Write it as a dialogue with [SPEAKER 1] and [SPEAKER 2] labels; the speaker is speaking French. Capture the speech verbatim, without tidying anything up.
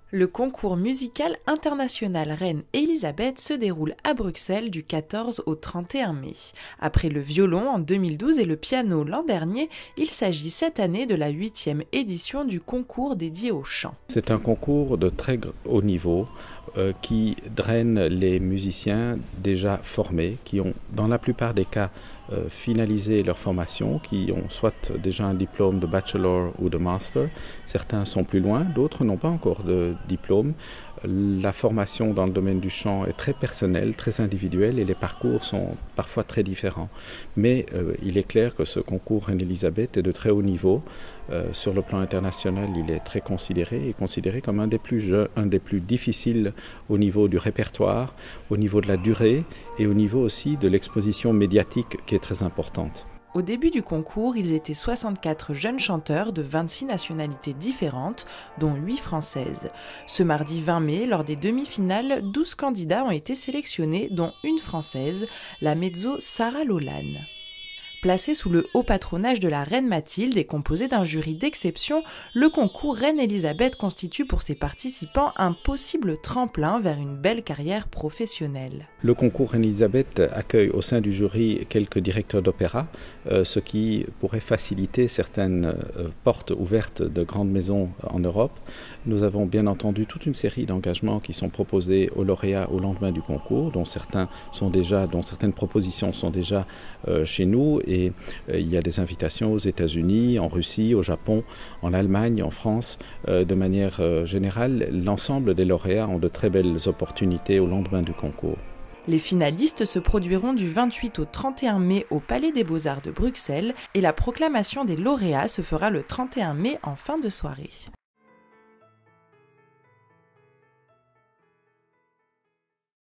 [SPEAKER 1] Le concours musical international Reine Elisabeth se déroule à Bruxelles du quatorze au trente et un mai. Après le violon en deux mille douze et le piano l'an dernier, il s'agit cette année de la huitième édition du concours dédié au chant.
[SPEAKER 2] C'est un concours de très haut niveau euh, qui draine les musiciens déjà formés, qui ont dans la plupart des cas euh, finalisé leur formation, qui ont soit déjà un diplôme de bachelor ou de master. Certains sont plus loin, d'autres n'ont pas encore de diplôme. La formation dans le domaine du chant est très personnelle, très individuelle et les parcours sont parfois très différents. Mais euh, il est clair que ce concours Reine Elisabeth est de très haut niveau. Euh, sur le plan international, il est très considéré et considéré comme un des plus jeux, un des plus difficiles au niveau du répertoire, au niveau de la durée et au niveau aussi de l'exposition médiatique qui est très importante.
[SPEAKER 1] Au début du concours, ils étaient soixante-quatre jeunes chanteurs de vingt-six nationalités différentes, dont huit françaises. Ce mardi vingt mai, lors des demi-finales, douze candidats ont été sélectionnés, dont une française, la mezzo Sarah Lolan. Placé sous le haut patronage de la reine Mathilde et composé d'un jury d'exception, le concours Reine Elisabeth constitue pour ses participants un possible tremplin vers une belle carrière professionnelle.
[SPEAKER 2] Le concours Reine Elisabeth accueille au sein du jury quelques directeurs d'opéra, euh, ce qui pourrait faciliter certaines euh, portes ouvertes de grandes maisons en Europe. Nous avons bien entendu toute une série d'engagements qui sont proposés aux lauréats au lendemain du concours, dont certains sont déjà, dont certaines propositions sont déjà euh, chez nous. Et euh, il y a des invitations aux États-Unis, en Russie, au Japon, en Allemagne, en France. Euh, de manière euh, générale, l'ensemble des lauréats ont de très belles opportunités au lendemain du concours.
[SPEAKER 1] Les finalistes se produiront du vingt-huit au trente et un mai au Palais des Beaux-Arts de Bruxelles et la proclamation des lauréats se fera le trente et un mai en fin de soirée.